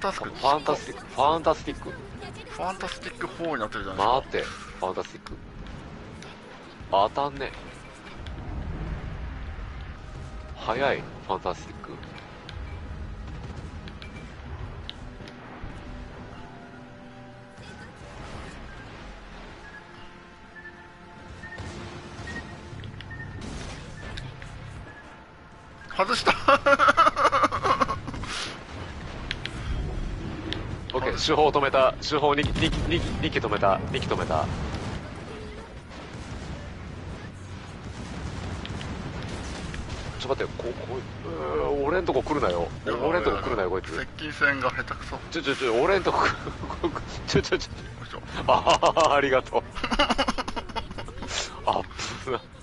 タスク、 ファンタスティック、ファンタスティック。 ファンタスティック4になってるじゃないですか。 待って、ファンタスティック。当たんね。早い、ファンタスティック。 外したオッケー、手法止めた。手法2機止めた。2機止めた。ちょっと待って、俺んとこ来るなよ。俺んとこ来るなよ、こいつ。 接近戦が下手くそ。 俺んとこ、ありがとう。あっぶな。